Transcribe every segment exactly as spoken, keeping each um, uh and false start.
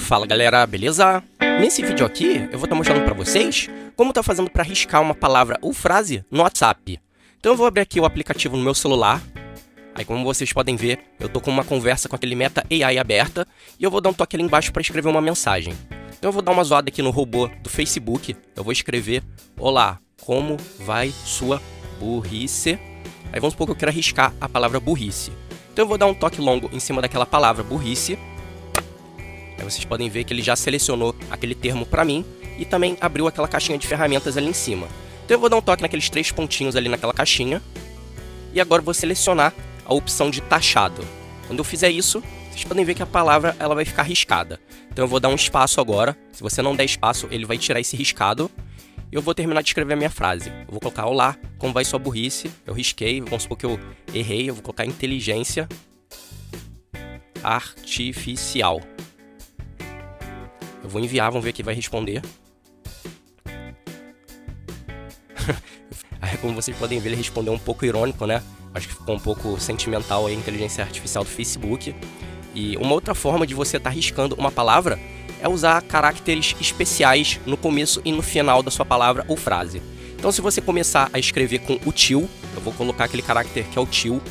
Fala galera, beleza? Nesse vídeo aqui eu vou estar mostrando para vocês como tá fazendo para riscar uma palavra ou frase no WhatsApp. Então eu vou abrir aqui o aplicativo no meu celular. Aí como vocês podem ver, eu tô com uma conversa com aquele Meta A I aberta e eu vou dar um toque ali embaixo para escrever uma mensagem. Então eu vou dar uma zoada aqui no robô do Facebook. Eu vou escrever: olá, como vai sua burrice? Aí vamos supor que eu quero arriscar a palavra burrice. Então eu vou dar um toque longo em cima daquela palavra burrice. Aí vocês podem ver que ele já selecionou aquele termo para mim e também abriu aquela caixinha de ferramentas ali em cima. Então eu vou dar um toque naqueles três pontinhos ali naquela caixinha. E agora eu vou selecionar a opção de taxado. Quando eu fizer isso, vocês podem ver que a palavra ela vai ficar riscada. Então eu vou dar um espaço agora. Se você não der espaço, ele vai tirar esse riscado. E eu vou terminar de escrever a minha frase. Eu vou colocar: olá, como vai sua burrice? Eu risquei, vamos supor que eu errei. Eu vou colocar inteligência artificial. Eu vou enviar, vamos ver o que vai responder. Aí, como vocês podem ver, ele respondeu um pouco irônico, né? Acho que ficou um pouco sentimental aí a inteligência artificial do Facebook. E uma outra forma de você estar riscando uma palavra é usar caracteres especiais no começo e no final da sua palavra ou frase. Então, se você começar a escrever com o til, eu vou colocar aquele caráter que é o til.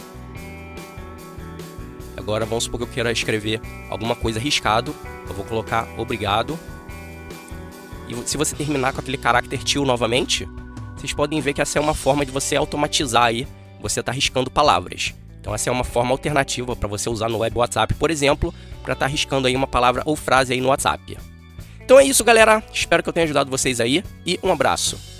Agora, vamos supor que eu queira escrever alguma coisa riscado. Eu vou colocar obrigado. E se você terminar com aquele caráter til novamente, vocês podem ver que essa é uma forma de você automatizar aí, você tá riscando palavras. Então essa é uma forma alternativa para você usar no web WhatsApp, por exemplo, para estar riscando aí uma palavra ou frase aí no WhatsApp. Então é isso, galera. Espero que eu tenha ajudado vocês aí e um abraço.